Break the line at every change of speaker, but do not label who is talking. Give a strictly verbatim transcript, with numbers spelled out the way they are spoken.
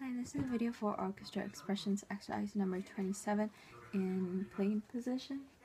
Hi, this is a video for orchestra expressions exercise number twenty-seven in playing position.